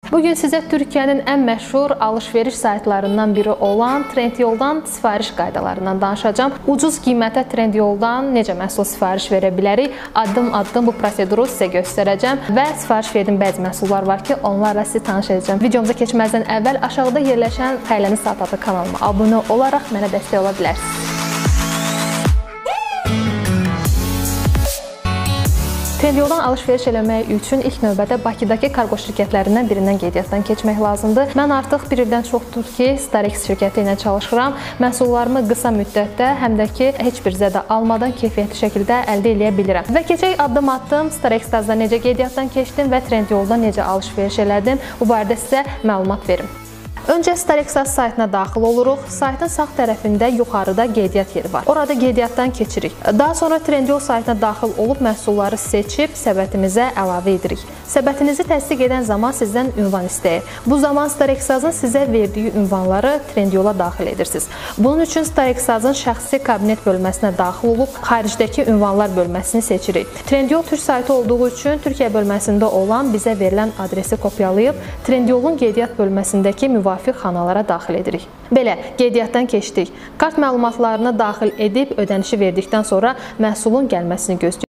Bugün sizə Türkiyənin ən məşhur alış-veriş saytlarından biri olan Trendyoldan sifariş qaydalarından danışacağam. Ucuz qiymətə Trendyoldan necə məhsul sifariş verə bilərik? Addım-addım bu proseduru sizə göstərəcəm və sifariş verdiyim bəzi məhsullar var ki, onlarla sizi tanış edəcəm. Videomuza keçməzdən əvvəl aşağıda yerləşən Xəyləmi Saat adlı kanalıma abunə olaraq mənə dəstək ola bilərsiniz. Trendyoldan alış-veriş eləmək üçün ilk növbədə Bakıdakı kargo şirkətlərindən birindən qeydiyyatdan keçmək lazımdır. Mən artıq bir ildən çoxdur ki, Starex şirkəti ilə çalışıram. Məhsullarımı qısa müddətdə, həm də ki, heç bir zədə almadan keyfiyyətli şəkildə əldə edə bilirəm. Və keçək addım-addım Starex-da necə qeydiyyatdan keçdim və Trendyoldan necə alış-veriş elədim, bu barədə sizə məlumat verim. Öncə Starex saytına daxil oluruq. Saytın sağ tərəfində yuxarıda qeydiyyat yeri var. Orada qeydiyyatdan keçirik. Daha sonra Trendyol saytına daxil olub məhsulları seçib səbətimizə əlavə edirik. Səbətinizi təsdiq edən zaman sizdən ünvan istəyir. Bu zaman Starex-ın sizə verdiyi ünvanları Trendyol'a daxil edirsiniz. Bunun üçün Starex-ın şəxsi kabinet bölməsinə daxil olub xaricdəki ünvanlar bölməsini seçirik. Trendyol Türk saytı olduğu üçün Türkiyə bölməsində olan bizə verilən adresi kopyalayıb Trendyolun qeydiyyat bölməsindəki müvafiq xanalara daxil edirik. Belə, qeydiyyatdan keçdik. Kart məlumatlarını daxil edib ödənişi verdikdən sonra məhsulun gəlməsini gözləyirik.